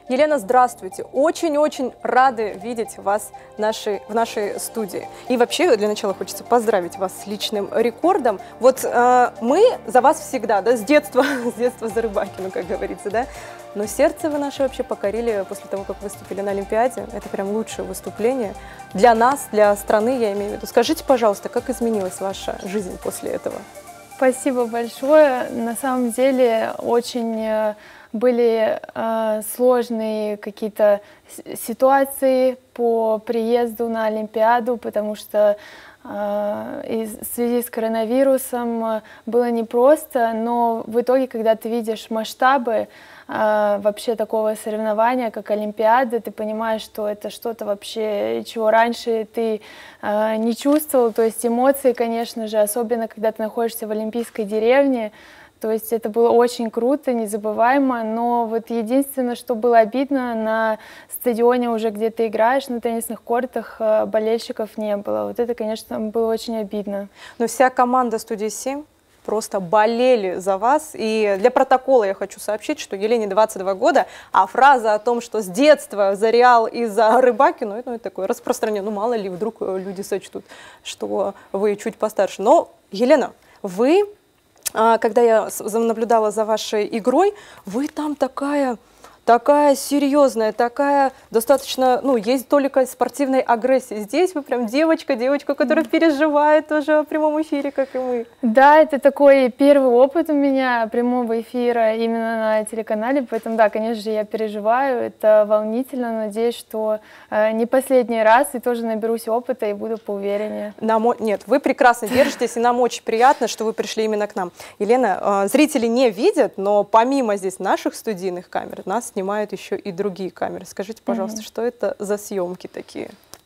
Елена, здравствуйте. Очень-очень рады видеть вас в нашей студии. И вообще, для начала хочется поздравить вас с личным рекордом. Вот мы за вас всегда, да, с детства за Рыбакину, как говорится, да. Но сердце вы наше вообще покорили после того, как выступили на Олимпиаде. Это прям лучшее выступление для нас, для страны, я имею в виду. Скажите, пожалуйста, как изменилась ваша жизнь после этого? Спасибо большое. На самом деле очень были сложные какие-то ситуации по приезду на Олимпиаду, потому что в связи с коронавирусом было непросто, но в итоге, когда ты видишь масштабы вообще такого соревнования, как Олимпиада, ты понимаешь, что это что-то вообще, чего раньше ты не чувствовал, то есть эмоции, конечно же, особенно когда ты находишься в олимпийской деревне. То есть это было очень круто, незабываемо, но вот единственное, что было обидно, на стадионе уже, где ты играешь, на теннисных кортах, болельщиков не было. Вот это, конечно, было очень обидно. Но вся команда «Студии 7» просто болели за вас. И для протокола я хочу сообщить, что Елене 22 года, а фраза о том, что с детства за Реал и за Рыбакину, это такое распространено. Ну, мало ли, вдруг люди сочтут, что вы чуть постарше. Но, Елена, вы... Когда я наблюдала за вашей игрой, вы там такая серьезная, такая достаточно, ну, есть только спортивной агрессии. Здесь вы прям девочка, которая переживает тоже в прямом эфире, как и мы. Да, это такой первый опыт у меня прямого эфира именно на телеканале, поэтому, да, конечно же, я переживаю, это волнительно, надеюсь, что не последний раз, и тоже наберусь опыта и буду поувереннее. Нет, вы прекрасно держитесь, и нам очень приятно, что вы пришли именно к нам. Елена, зрители не видят, но помимо здесь наших студийных камер, нас снимают еще и другие камеры. Скажите, пожалуйста, что это за съемки такие?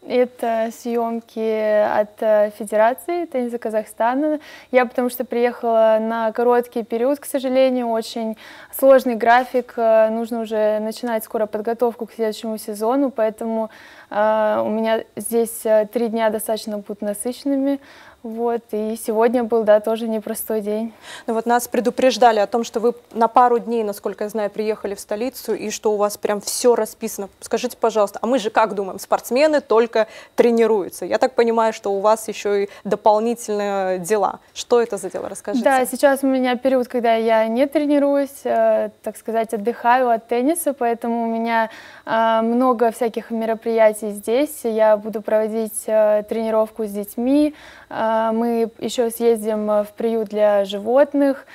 Это съемки от Федерации тенниса Казахстана. Я потому что приехала на короткий период, к сожалению, очень сложный график. Нужно уже начинать скоро подготовку к следующему сезону, поэтому у меня здесь 3 дня достаточно будут насыщенными. Вот, и сегодня был, да, тоже непростой день. Ну вот нас предупреждали о том, что вы на пару дней, насколько я знаю, приехали в столицу, и что у вас прям все расписано. Скажите, пожалуйста, а мы же как думаем, спортсмены только тренируются. Я так понимаю, что у вас еще и дополнительные дела. Что это за дела? Расскажите. Да, сейчас у меня период, когда я не тренируюсь, так сказать, отдыхаю от тенниса, поэтому у меня много всяких мероприятий здесь. Я буду проводить тренировку с детьми. Мы еще съездим в приют для животных,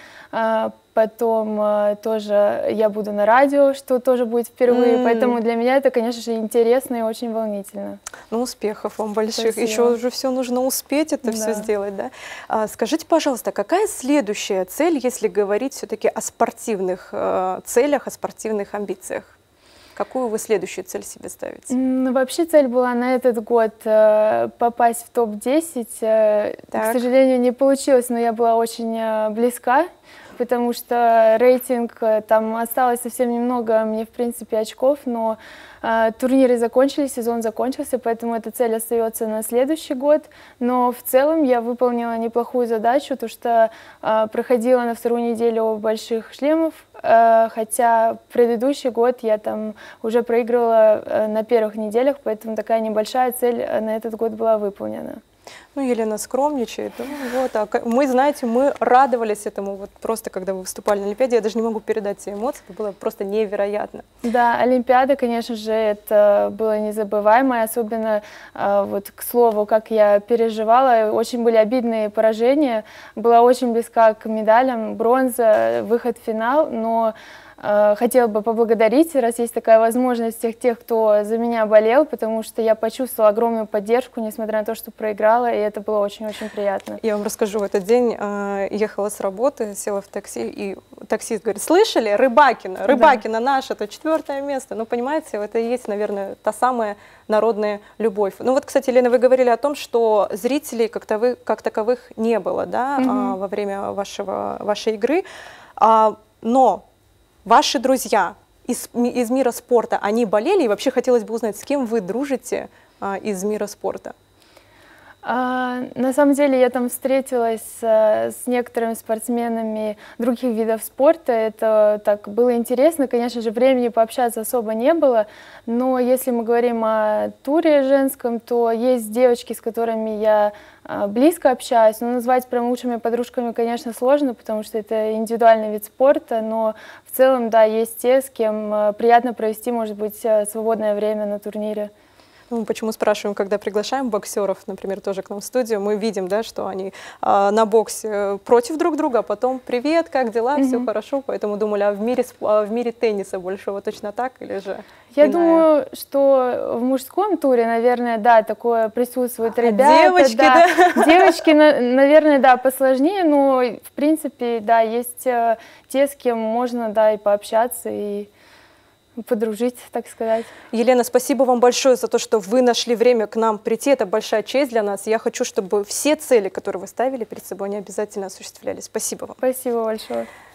потом тоже я буду на радио, что тоже будет впервые, поэтому для меня это, конечно же, интересно и очень волнительно. Ну, успехов вам больших. Спасибо. Еще уже все нужно успеть это все сделать, да? Скажите, пожалуйста, какая следующая цель, если говорить все-таки о спортивных целях, о спортивных амбициях? Какую вы следующую цель себе ставите? Вообще цель была на этот год попасть в топ-10. К сожалению, не получилось, но я была очень близка, потому что рейтинг, там осталось совсем немного, мне в принципе очков, но турниры закончились, сезон закончился, поэтому эта цель остается на следующий год. Но в целом я выполнила неплохую задачу, то что проходила на 2-ю неделю больших шлемов, хотя предыдущий год я там уже проигрывала на первых неделях, поэтому такая небольшая цель на этот год была выполнена. Ну, Елена скромничает. Ну, вот, мы, знаете, мы радовались этому, вот просто когда вы выступали на Олимпиаде, я даже не могу передать те эмоции, это было просто невероятно. Да, Олимпиада, конечно же, это было незабываемо, особенно, вот, к слову, как я переживала, очень были обидные поражения, была очень близка к медалям, бронза, выход в финал, но хотела бы поблагодарить, раз есть такая возможность, всех тех, кто за меня болел, потому что я почувствовала огромную поддержку, несмотря на то, что проиграла, и это было очень-очень приятно. Я вам расскажу, в этот день ехала с работы, села в такси, и таксист говорит: слышали, Рыбакина наша, это 4-е место. Ну, понимаете, это и есть, наверное, та самая народная любовь. Ну вот, кстати, Елена, вы говорили о том, что зрителей как таковых не было, да, во время вашей игры, но ваши друзья из мира спорта, они болели? И вообще хотелось бы узнать, с кем вы дружите из мира спорта? На самом деле я там встретилась с некоторыми спортсменами других видов спорта. Это так было интересно. Конечно же, времени пообщаться особо не было. Но если мы говорим о туре женском, то есть девочки, с которыми я близко общаюсь. Но назвать прям лучшими подружками, конечно, сложно, потому что это индивидуальный вид спорта. Но в целом, да, есть те, с кем приятно провести, может быть, свободное время на турнире. Мы почему спрашиваем, когда приглашаем боксеров, например, тоже к нам в студию, мы видим, да, что они на боксе против друг друга, а потом «Привет, как дела? Все хорошо?» Поэтому думали, а в мире тенниса большого точно так или же Я иная? думаю, что в мужском туре, наверное, да, такое присутствует. Ребята, девочки, да. Девочки, наверное, да, посложнее, но в принципе, да, есть те, с кем можно, да, и пообщаться, и подружить, так сказать. Елена, спасибо вам большое за то, что вы нашли время к нам прийти. Это большая честь для нас. Я хочу, чтобы все цели, которые вы ставили перед собой, они обязательно осуществлялись. Спасибо вам. Спасибо большое.